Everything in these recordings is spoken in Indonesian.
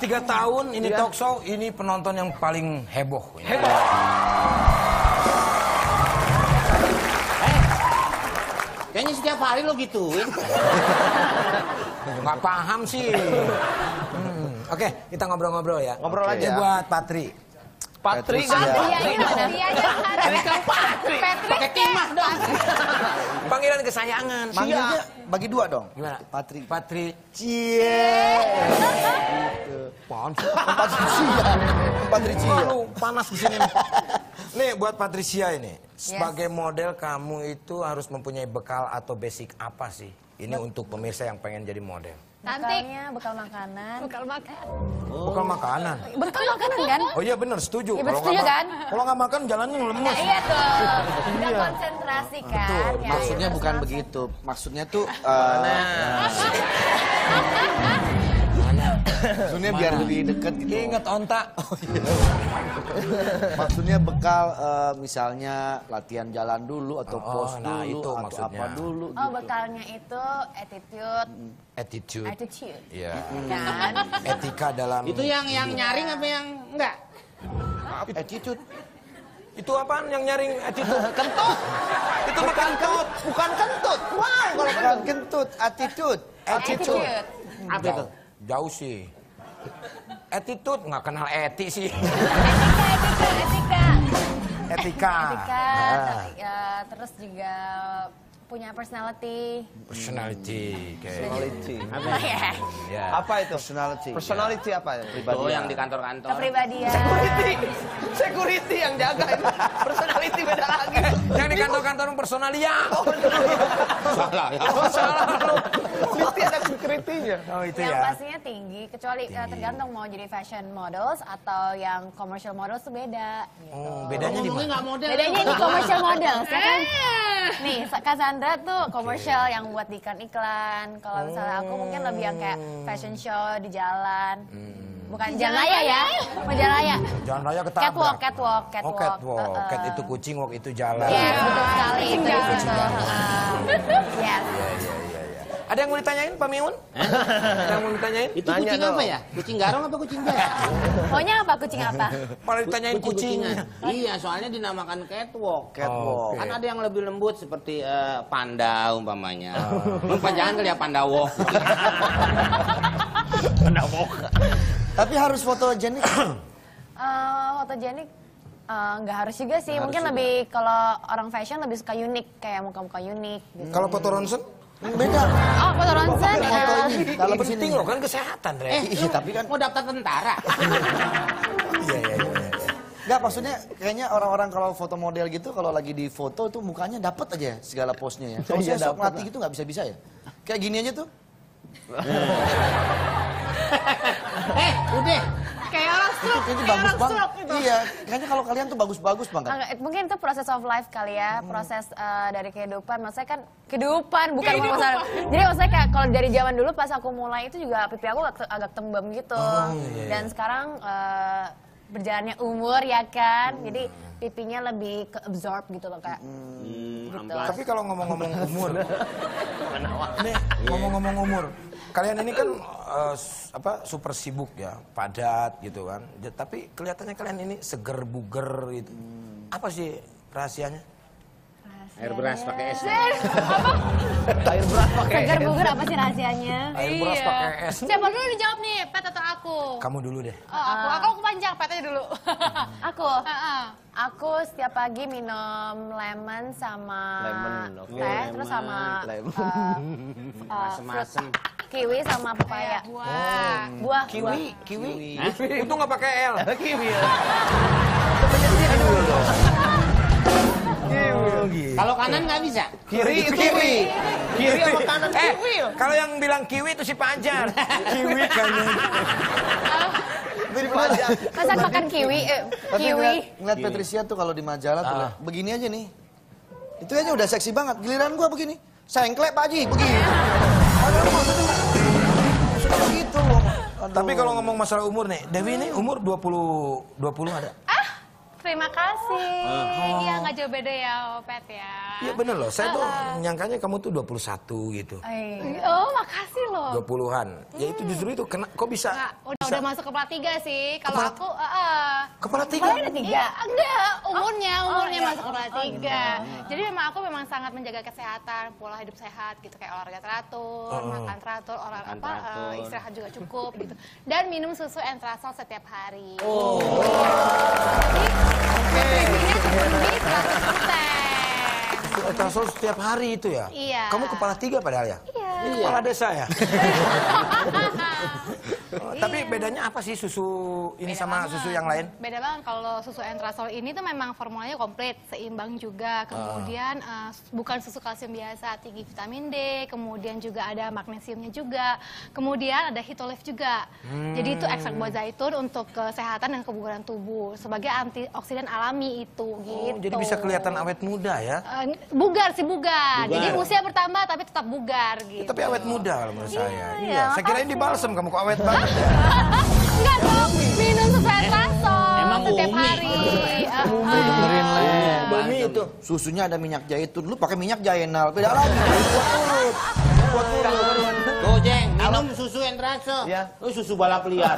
3 tahun ini talk show, ini penonton yang paling heboh. Heboh. Kayaknya setiap hari lo gituin. Nggak paham sih. Oke, kita ngobrol-ngobrol ya. Ngobrol aja. Ini buat Patri. Patri Iya, Pakai timah dong. Panggilan kesayangan. Manggilnya bagi 2 dong. Gimana? Patri. Patri. Cie. Apaan sih? Patricia. Aduh, panas di sini. Nih buat Patricia ini. Sebagai model kamu itu harus mempunyai bekal atau basic apa sih? Ini untuk pemirsa yang pengen jadi model. Bekalnya bekal makanan. Bekal makan. Bekal makanan. Bekal makanan kan? Oh iya benar, setuju. Iya, setuju kan? Kalau nggak makan jalannya lemes. Nah, iya tuh. Udah konsentrasi kan. Betul. Ya, Maksudnya harus bukan langsung. begitu. Maksudnya tuh maksudnya biar lebih deket gitu. Ingat onta. Maksudnya bekal misalnya latihan jalan dulu atau pose nah dulu itu atau maksudnya. apa dulu Oh, gitu. bekalnya itu attitude. Attitude. Iya. Kan? Etika dalam. Itu yang nyaring apa yang enggak? Attitude. Itu apaan yang nyaring attitude? Kentut. Itu bukan kentut. Bukan kentut. Wow, kalau bukan kentut, attitude. Attitude. Apa itu? Jauh sih. Attitude nggak kenal eti sih. Etika. Etika. Ya, terus juga punya personality. Personality. Kayak. Personality. Apa ya? Ya. Apa itu? Personality. Personality apa ya? Oh, yang di kantor-kantor. Kepribadian. Security yang jaga itu. Personality beda lagi. Yang di kantor-kantor personalia. Salah ya. Security ada security-nya. Oh itu Yang ya. pastinya tinggi, kecuali tergantung mau jadi fashion models atau yang commercial models itu beda. Gitu. Bedanya di Ngomongnya mana? nggak model. Bedanya ini commercial models, ya kan? Nih, Cassandra tuh commercial yang buat di iklan-iklan. Kalau misalnya aku mungkin lebih yang kayak fashion show di jalan. Bukan jalan raya ya, mau jalan raya. Jalan raya ketabrak. Catwalk. Oh catwalk. Cat itu kucing, walk itu jalan. Yes, betul sekali. Itu Kucing itu. jalan. Yes. Ada yang mau ditanyain Pak Miun? Ada yang mau ditanyain? Itu Nanya kucing dong. apa ya? Kucing garong apa kucing bes? Maunya apa? Kucing apa? Malah ditanyain kucingnya. Iya, soalnya dinamakan catwalk. Catwalk. Kan ada yang lebih lembut seperti panda umpamanya. Jangan kali ya panda walk. Panda walk. Tapi harus fotogenik. Fotogenik nggak harus juga sih. Mungkin lebih kalau orang fashion lebih suka unik, kayak muka-muka unik. Gitu. Kalau foto ronsen? Beda. Oh, foto ronsen. Foto ini dalam Penting sini. loh kan kesehatan, Re. Iya, tapi kan Mau daftar tentara. Iya. enggak maksudnya kayaknya orang-orang kalau foto model gitu kalau lagi di foto tuh mukanya dapet aja segala pose-nya ya. Kalau Iya, saya sok dapet ngelatih gitu nggak bisa-bisa ya. Kayak gini aja tuh. Udah. Kayak orang stroke. Kayaknya Kayak bagus orang banget. stroke itu. Iya, kayaknya kalau kalian tuh bagus-bagus banget. Mungkin itu proses of life kali ya, proses dari kehidupan. Maksudnya kan kehidupan bukan masalah. Jadi maksudnya kayak kalau dari zaman dulu pas aku mulai itu juga pipi aku agak tembem gitu. Dan sekarang berjalannya umur ya kan, jadi pipinya lebih ke absorb gitu loh kayak. Gitu. Tapi kalau ngomong-ngomong umur, nih ngomong-ngomong umur, kalian ini kan super sibuk ya, padat gitu kan. Tapi kelihatannya kalian ini seger buger gitu. Apa sih rahasianya? Air beras pakai es. Air beras pakai. Segar bugar apa sih rahasianya? Air beras pakai es. Siapa dulu dijawab nih, Pet atau aku? Kamu dulu deh. Oh, aku panjang, Pet aja dulu. Aku. Heeh. Aku setiap pagi minum lemon sama Lemon, oke. teh, terus sama Masem-masem. kiwi sama pepaya. Wah. Buah. Kiwi. Itu nggak pakai L. Kiwi ya. Kalau kanan nggak bisa. Kiri. Kiri sama kanan kiwi. Kalau yang bilang kiwi itu si Pajar. Kiwi kayaknya. Masa makan kiwi? Tapi Kiwi. ngeliat Patricia tuh kalau di majalah tuh begini aja nih. Itu aja udah seksi banget. Giliran gua begini. Sengklek Pak Haji, begini. Maksudnya gitu loh. Aduh. Tapi kalau ngomong masalah umur nih, Dewi ini umur 20 ada? terima kasih. Iya, nggak jauh beda ya, Pet ya. Iya bener loh, saya tuh nyangkanya kamu tuh 21 gitu. Oh, makasih loh. 20-an. Ya itu justru itu, kok bisa? Nggak, udah masuk kepala 3 sih. Kalau Kepala- aku, Kepala 3? Kepala ada 3? ya, enggak, umurnya iya. masuk kepala 3. Jadi memang aku memang sangat menjaga kesehatan, pola hidup sehat gitu, kayak olahraga teratur, makan teratur, istirahat juga cukup gitu. Dan minum susu Entrasol setiap hari. Jadi nutrisinya terpenuhi 100%. Entrasol setiap hari itu ya? Iya. Kamu kepala 3 padahal ya? Iya. Kepala desa ya? Tapi bedanya apa sih susu ini Beda sama banget. susu yang lain? Beda banget. Kalau susu Entrasol ini tuh memang formulanya komplit, seimbang juga. Kemudian bukan susu kalsium biasa, tinggi vitamin D. Kemudian juga ada magnesiumnya juga. Kemudian ada Hitolif juga. Jadi itu ekstrak buah zaitun untuk kesehatan dan kebugaran tubuh sebagai antioksidan alami itu. Gitu. Jadi bisa kelihatan awet muda ya? Bugar sih bugar. Jadi usia bertambah tapi tetap bugar gitu. Tapi awet muda kalau menurut saya. iya, Saya kirain di balsem kamu kok awet banget. Enggak dong, minum susu Entrasol Emang setiap Umi. hari. Dengerin Le. Bumi itu. Susunya ada minyak zaitun, lu pakai minyak jahenal, beda lagi. Buat urut. Tuh, Jeng, minum susu Entrasol. Iya. Lu susu balap liar.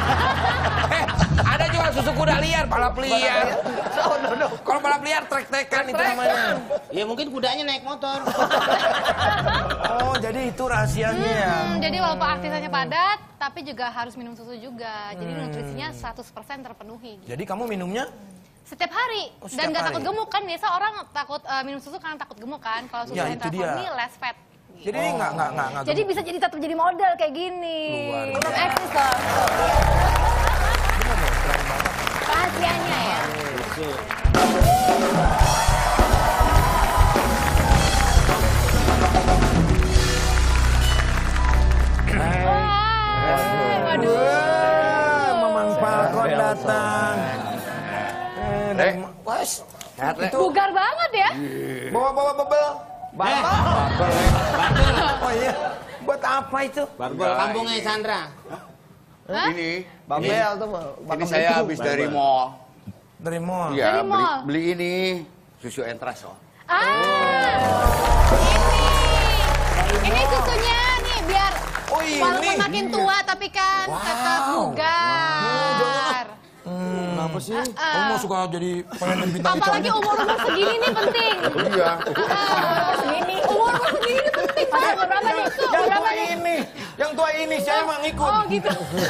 Ada juga susu kuda liar, balap liar. Kalau balap liar trek-trekan itu namanya. Ya mungkin kudanya naik motor. Oh, jadi itu rahasianya ya. Jadi walaupun aktivitasnya padat, tapi juga harus minum susu juga. Jadi nutrisinya 100% terpenuhi. Jadi kamu minumnya Setiap hari. Oh, setiap Dan nggak hari. takut gemuk kan. Biasa orang takut minum susu karena takut gemuk kan. Kalau susu Ya, itu Entrasol dia. ini less fat. jadi ini nggak Jadi bisa jadi tetap jadi model kayak gini. Luar Belum biasa. eksis loh. Rahasianya ya. Mamang Falcon datang. Wes, itu Bugar banget ya. bawa bebel. Oh iya, buat apa itu? Barbel kampungnya Sandra. Ini Babel tuh. ini saya habis dari mall. Dari mall. Iya, Dari mall? beli ini susu Entrasol. Ini susunya nih biar Oh, ini. walaupun makin tua tapi kan tetap bugar. Kenapa sih? Kamu mau suka jadi pengen jadi bintang Apalagi iklan? umur-umur segini nih penting. Iya. Umur-umur segini nih penting. Umur berapa nih? Umur Yang berapa tua nih? ini, yang tua ini saya emang ikut. Oh gitu.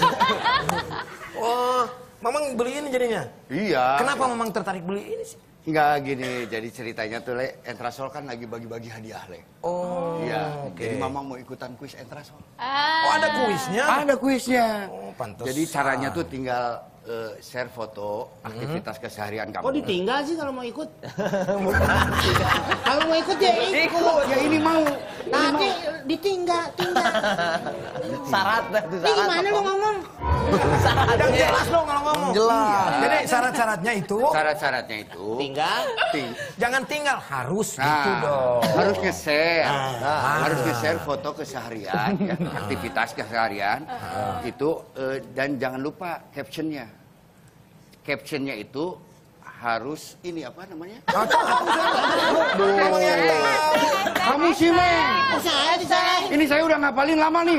Oh, Mamang beli ini jadinya. Iya. Kenapa Mamang tertarik beli ini sih? Enggak gini, jadi ceritanya tuh Le, Entrasol kan lagi bagi-bagi hadiah Le. Oh, Iya. oke. Jadi Mamang mau ikutan kuis Entrasol. Oh, ada kuisnya? Ada kuisnya. Oh, pantesan. Jadi caranya tuh tinggal share foto aktivitas keseharian kamu. Kok ditinggal sih kalau mau ikut? Kalau mau ikut ya ikut. Ya ini mau. Nanti ditinggal. Syarat dah itu Ini gimana lu ngomong? Yang jelas dong kalau ngomong. Jelas. Jadi syarat-syaratnya itu Syarat-syaratnya itu Tinggal. jangan tinggal, harus Nah, gitu dong. harus nge-share. Harus nge-share foto keseharian, ya, aktivitas keseharian. Itu dan jangan lupa captionnya. Captionnya itu harus ini apa namanya? Mamang yang tahu. Kamu sih, Meng. Saya disalahin. Ini saya udah ngapalin lama nih.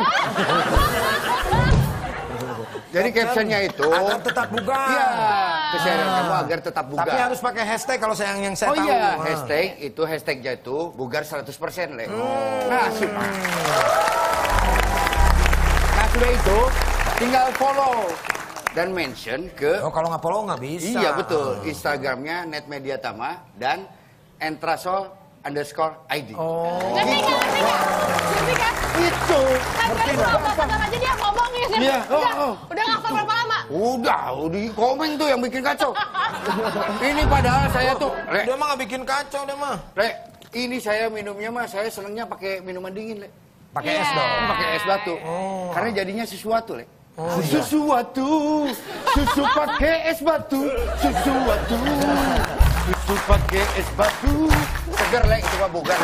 Jadi captionnya itu Agar tetap bugar. Iya, keseharian kamu agar tetap bugar. Tapi harus pakai hashtag kalau yang saya Oh tahu. iya, Ah. hashtagnya itu bugar 100% Le. Nah, nah sudah itu tinggal follow dan mention ke Oh, kalau nggak follow nggak bisa. iya betul Instagramnya netmediatama dan entrasol_id. Oh. Ngerti nggak? Ngerti nggak? Ngerti nggak? Itu. Kan baru ngomong aja dia ngomongin. Iya, Udah ngafal berapa lama? Udah di komen tuh yang bikin kacau. Ini padahal saya tuh, Le, Dia mah nggak bikin kacau dia mah. Le, ini saya minumnya mah saya senengnya pakai minuman dingin, Le. Pakai Iya. es dong. Pakai es batu. Oh. Karena jadinya sesuatu, Le. iya. Sesuatu, susu pakai es batu, sesuatu, susu pakai es batu. Seger, Le, itu mah bukan.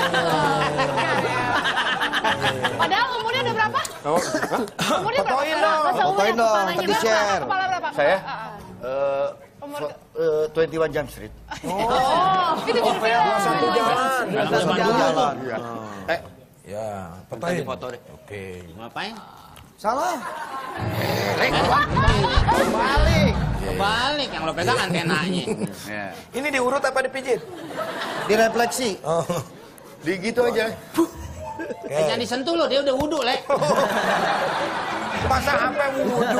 Padahal umurnya udah berapa? Umurnya berapa? Fotoin dong. Masa umurnya Fotoin dong, kepalanya nanti berapa? share. Kepala berapa? Saya? Umur 21 Jump Street. Itu jadi film. Satu jalan. Satu jalan. Iya. Ya, Minta fotoin. dipoto deh. Oke. Ngapain? Salah. Kebalik, yang lo pegang antenanya. Ya. Ini diurut apa dipijit? Direfleksi. Oh. Di gitu aja. Jangan disentuh lo, dia udah wudhu, Le. Masa sampai wudhu?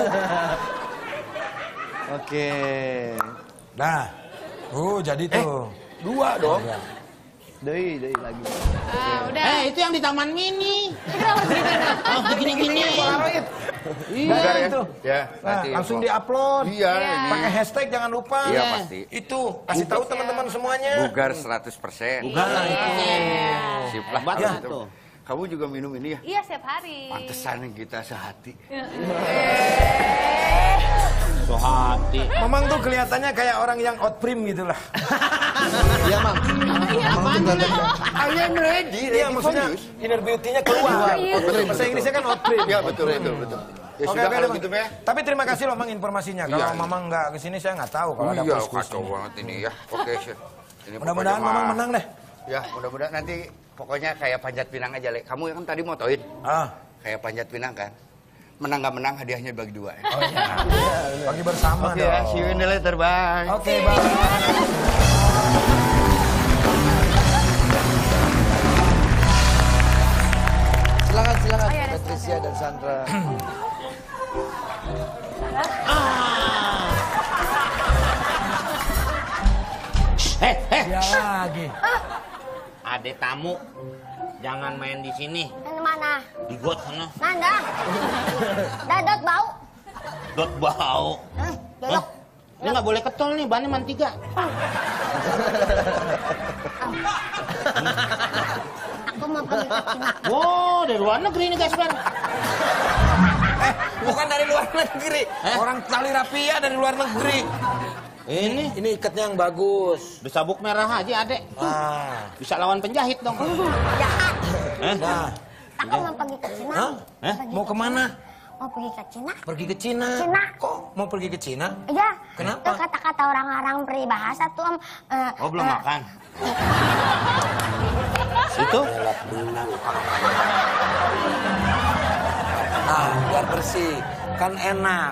Oke. Nah. Jadi tuh. Dua dong. Doi lagi. Udah. Itu yang di Taman Mini. Oh, begini-gini. Bugar ya. Ya, Nah, nanti langsung diupload. Iya, ini. Pakai hashtag jangan lupa. Iya, pasti. Itu kasih tahu teman-teman semuanya. Bugar 100%. Sip lah. Buat kalau ya, gitu. tuh. Kamu juga minum ini ya? Iya, setiap hari. Pantesan kita sehati. So hati. Mamang tuh kelihatannya kayak orang yang outprim gitu lah. Iya, Mang. I am ready. Iya, maksudnya inner beauty-nya keluar. Bahasa Inggrisnya kan outprim. Ya, betul. Ya Oke, sudah kalau Bang. gitu ya. Tapi terima kasih loh Mang informasinya. Kalau Iya. Mamang nggak kesini saya nggak tahu kalau ada Iya, kuis-kuis kacau ini. banget ini ya. Oke, sih. Ini Mudah-mudahan pokoknya Mamang mah- menang deh. Ya, mudah-mudahan nanti pokoknya kayak panjat pinang aja, Le. Kamu yang kan tadi motoin. Kayak panjat pinang kan. Menang nggak menang hadiahnya bagi dua. Ya. Oh iya. Bagi bersama Oke dong. ya, see you in the later, bye. Oke, bye. Silakan Patricia dan Sandra. Ya lagi. Ada tamu. Jangan main di sini. Yang mana? Di got sana. Mana? Dadot bau. Dot bau. Belok. Ini nggak boleh ketol nih, bannya man 3. Aku mau pergi ke Cina. Wow, dari luar negeri nih guys, Ber. Bukan dari luar negeri. Orang tali rapia dari luar negeri. Ini ikatnya yang bagus. Udah sabuk merah aja, adek. Ah. Bisa lawan penjahit dong. Jahat. Nah, Aku mau pergi ke Cina. hah? Mau kemana? Mau pergi ke Cina. Pergi ke Cina. Cina. Kok mau pergi ke Cina? Iya. Kenapa? Itu kata-kata orang-orang peribahasa tuh Om. Oh, belum makan. Itu? Nah, biar bersih. Kan enak.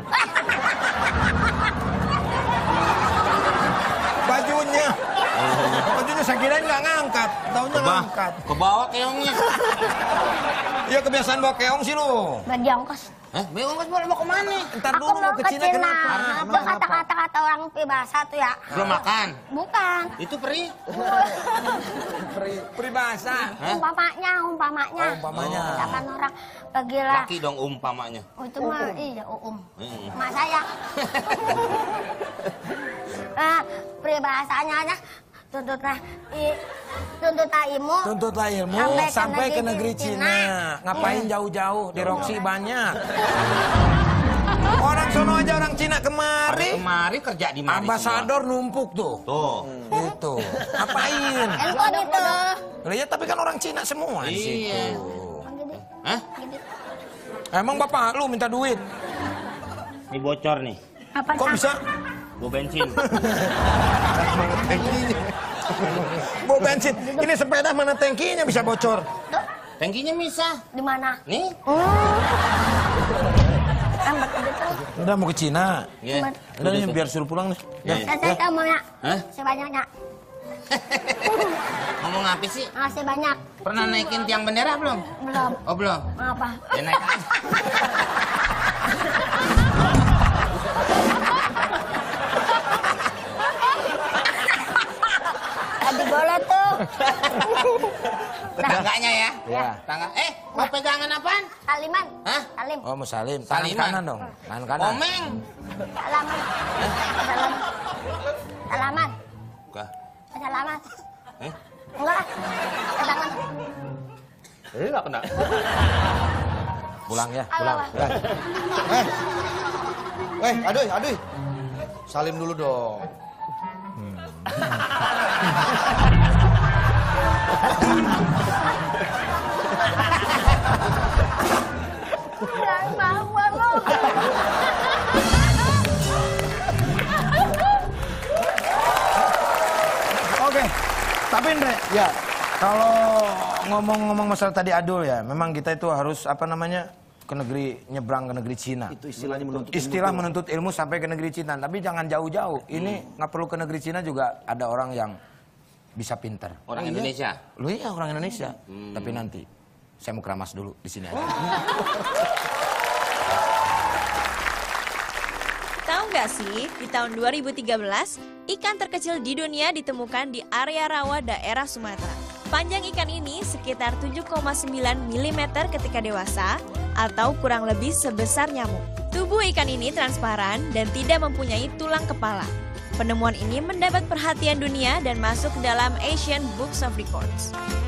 Bajunya. Bajunya saya kirain nggak ngangkat. Taunya ngangkat. Ke bawah keongnya. Ya kebiasaan bawa keong sih lu. Bagi ongkos. Bingung kan mau kemana? Ntar Aku dulu mau ke Cina. kenapa? Itu kata-kata orang peribahasa tuh ya. Belum makan. Bukan. Itu peri. Peribahasa. Umpamanya. Oh, umpamanya. Katakan orang pergilah. Laki dong umpamanya. Oh, itu mah iya mak saya. Peribahasanya aja tuntutlah ilmu. Tuntutlah ilmu sampai ke negeri Cina. Ngapain jauh-jauh di Roxy banyak. Orang sono aja orang Cina kemari. Kemari kerja di mana? Ambasador numpuk tuh. Tuh. Gitu. Ngapain? Handphone itu. Lihat tapi kan orang Cina semua di situ. Iya. Hah? Emang bapak lu minta duit? Ini bocor nih. Apa Kok bisa? Bawa bensin. Bawa bensin. Ini sepeda mana tangkinya bisa bocor? Tangkinya misah. Di mana? Nih. Udah mau ke Cina. Iya. Udah nih biar suruh pulang nih. Iya. Saya tahu mau ya. Hah? Sebanyaknya. Ngomong apa sih? Masih banyak. Pernah naikin tiang bendera belum? Belum. Oh, belum. Apa? Ya naik aja. Tadi boleh tuh. Tangganya ya? Iya. Tangga. Mau pegangan apaan? Saliman. Hah? Salim. Oh mau salim. Tangan Saliman. kanan dong. Tangan kanan. Omeng. Salaman. Salam. Salaman. Bukan. Salaman. Eh? Enggak. Salaman. Enggak kena. Pulang ya, pulang. Apa? Aduh. Salim dulu dong. Pulang bawa lo. Andre? Ya, kalau ngomong-ngomong masalah tadi Adul ya, memang kita itu harus nyebrang ke negeri Cina. Itu istilahnya menuntut ilmu. Istilah menuntut ilmu sampai ke negeri Cina, tapi jangan jauh-jauh. Ini nggak perlu ke negeri Cina juga ada orang yang bisa pinter. Orang Indonesia? Lu iya orang Indonesia. Tapi nanti saya mau keramas dulu di sini aja. Tahu nggak sih, di tahun 2013, ikan terkecil di dunia ditemukan di area rawa daerah Sumatera. Panjang ikan ini sekitar 7,9 mm ketika dewasa, atau kurang lebih sebesar nyamuk. Tubuh ikan ini transparan dan tidak mempunyai tulang kepala. Penemuan ini mendapat perhatian dunia dan masuk dalam Asian Books of Records.